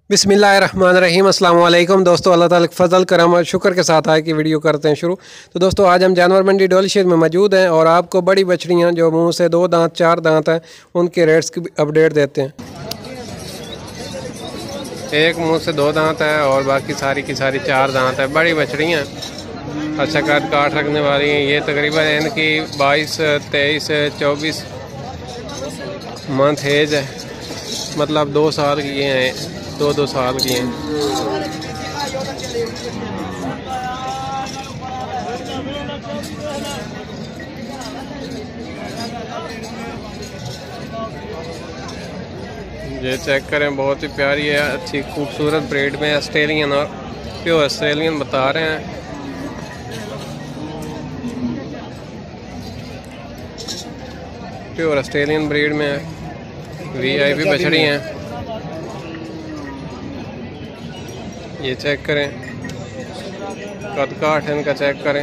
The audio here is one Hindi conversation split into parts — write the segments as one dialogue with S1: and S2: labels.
S1: बिस्मिल्लाहिर्रहमानिर्रहीम अस्सलाम वालेकुम दोस्तों, अल्लाह ताला के फजल करम और शुक्र के साथ आए कि वीडियो करते हैं शुरू। तो दोस्तों आज हम जानवर मंडी डोलीशेर में मौजूद हैं और आपको बड़ी बछड़ियाँ जो मुंह से 2 दांत 4 दांत हैं उनके रेट्स की अपडेट देते हैं। एक मुंह से 2 दांत है और बाकी सारी की सारी 4 दांत है। बड़ी बछड़ियाँ अच्छा काट रखने वाली हैं। ये तकरीबन इनकी 22, 23, 24 मंथ एज है, मतलब 2 साल की हैं, 2 साल की हैं। ये चेक करें, बहुत ही प्यारी है, अच्छी खूबसूरत ब्रीड में ऑस्ट्रेलियन और प्योर ऑस्ट्रेलियन बता रहे हैं। प्योर ऑस्ट्रेलियन ब्रीड में वीआईपी बछड़ी हैं। ये चेक करें, कद काठ इनका चेक करें।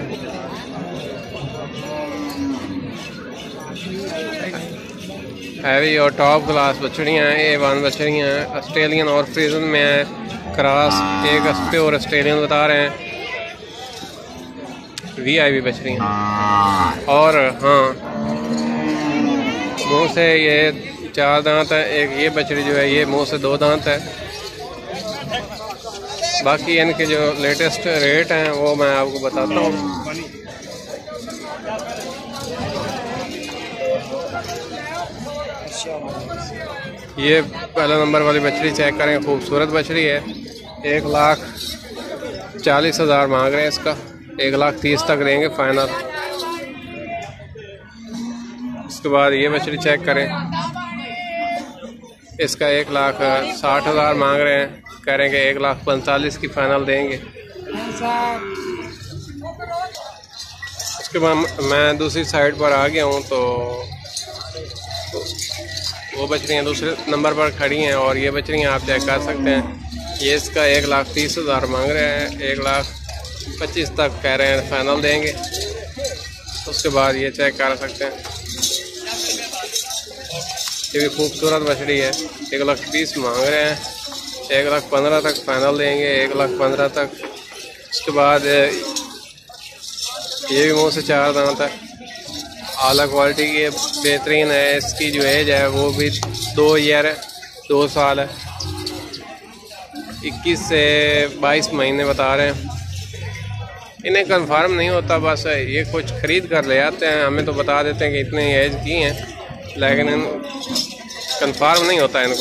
S1: हैवी और टॉप क्लास बछड़ियाँ हैं, A1 बछड़ियाँ हैं, ऑस्ट्रेलियन और फ्रीजन में है क्रॉस। एक प्योर ऑस्ट्रेलियन बता रहे हैं, वीआईपी बछड़ियाँ। और हाँ, मुँह से ये 4 दांत है। एक ये बछड़ी जो है ये मुँह से 2 दांत है। बाकी इनके जो लेटेस्ट रेट हैं वो मैं आपको बताता हूँ। ये पहला नंबर वाली बछड़ी चेक करें, खूबसूरत बछड़ी है। 1,40,000 मांग रहे हैं इसका, 1,30,000 तक देंगे फाइनल। इसके बाद ये बछड़ी चेक करें, इसका 1,60,000 मांग रहे हैं, कह रहे हैं कि 1,45,000 की फाइनल देंगे। उसके बाद मैं दूसरी साइड पर आ गया हूँ, तो वो बछड़ियाँ दूसरे नंबर पर खड़ी हैं और ये बछड़ियाँ आप चेक कर सकते हैं। ये इसका 1,30,000 मांग रहे हैं, 1,25,000 तक कह रहे हैं फाइनल देंगे। उसके बाद ये चेक कर सकते हैं, ये भी खूबसूरत बछड़ी है। 1,20,000 मांग रहे हैं, 1,15,000 तक फाइनल देंगे, 1,15,000 तक। उसके बाद ये भी मुँह से 4 दांत है, आला क्वालिटी की बेहतरीन है। इसकी जो एज है वो भी 2 ईयर है, 2 साल है। 21 से 22 महीने बता रहे हैं। इन्हें कंफर्म नहीं होता, बस ये कुछ ख़रीद कर ले आते हैं, हमें तो बता देते हैं कि इतने एज की हैं, लेकिन कंफर्म नहीं होता इनको।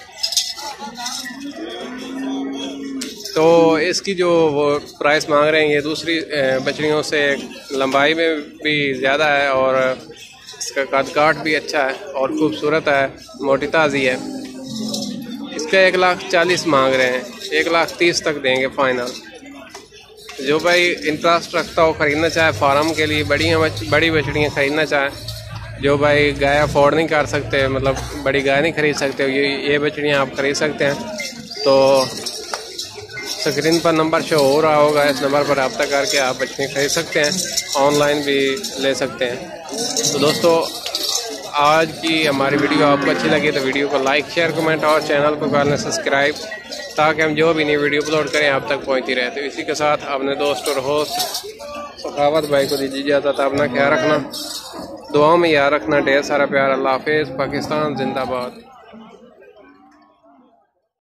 S1: तो इसकी जो वो प्राइस मांग रहे हैं, ये दूसरी बछड़ियों से लंबाई में भी ज़्यादा है और इसका कद काठ भी अच्छा है और खूबसूरत है, मोटी ताज़ी है। इसका 1,40,000 मांग रहे हैं, 1,30,000 तक देंगे फाइनल। जो भाई इंटरेस्ट रखता हो, ख़रीदना चाहे फार्म के लिए बड़ी बछड़ियाँ ख़रीदना चाहे, जो भाई गाय अफोर्ड नहीं कर सकते, मतलब बड़ी गाय नहीं ख़रीद सकते, ये बछड़ियाँ आप ख़रीद सकते हैं। तो स्क्रीन पर नंबर शो हो रहा होगा, इस नंबर पर रब्ता करके आप बछड़ियाँ खरीद सकते हैं, ऑनलाइन भी ले सकते हैं। तो दोस्तों, आज की हमारी वीडियो आपको अच्छी लगी तो वीडियो को लाइक, शेयर, कमेंट और चैनल को कर लें सब्सक्राइब, ताकि हम जो भी नई वीडियो अपलोड करें आप तक पहुँचती रहे। तो इसी के साथ अपने दोस्त और होस्ट सखावत भाई को दीजिए इजाज़त। अपना ख्याल रखना, दुआओं में याद रखना, ढेर सारा प्यार। अल्लाह हाफिज़। पाकिस्तान जिंदाबाद।